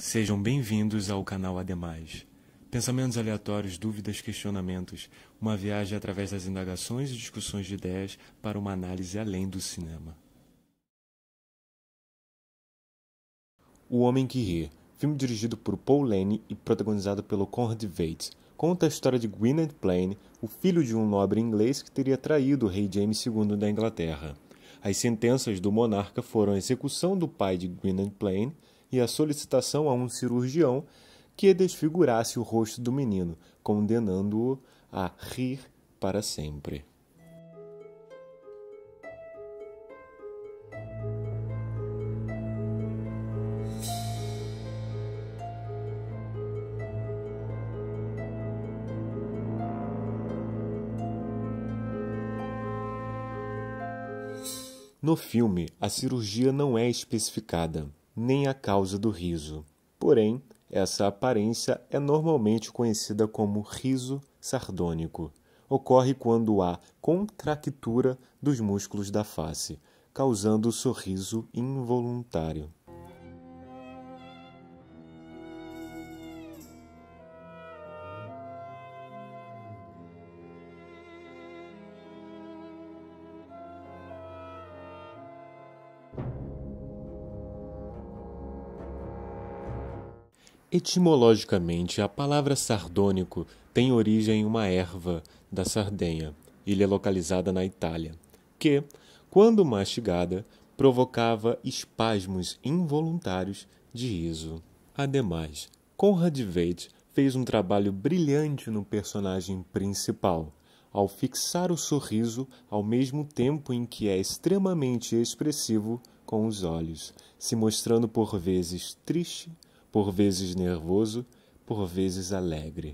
Sejam bem-vindos ao canal Ademais. Pensamentos aleatórios, dúvidas, questionamentos. Uma viagem através das indagações e discussões de ideias para uma análise além do cinema. O Homem que Ri, filme dirigido por Paul Leni e protagonizado pelo Conrad Veidt, conta a história de Gwynedd Pleyn, o filho de um nobre inglês que teria traído o rei James II da Inglaterra. As sentenças do monarca foram a execução do pai de Gwynedd Pleyn e a solicitação a um cirurgião que desfigurasse o rosto do menino, condenando-o a rir para sempre. No filme, a cirurgia não é especificada, nem a causa do riso. Porém, essa aparência é normalmente conhecida como riso sardônico. Ocorre quando há contractura dos músculos da face, causando o sorriso involuntário. Etimologicamente, a palavra sardônico tem origem em uma erva da Sardenha, ilha localizada na Itália, que, quando mastigada, provocava espasmos involuntários de riso. Ademais, Conrad Veidt fez um trabalho brilhante no personagem principal, ao fixar o sorriso ao mesmo tempo em que é extremamente expressivo com os olhos, se mostrando por vezes triste, por vezes nervoso, por vezes alegre.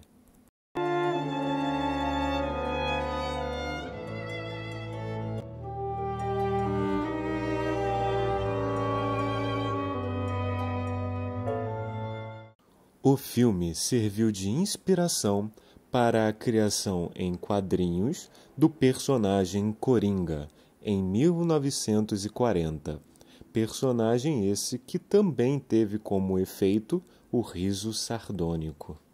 O filme serviu de inspiração para a criação em quadrinhos do personagem Coringa, em 1940. Personagem esse que também teve como efeito o riso sardônico.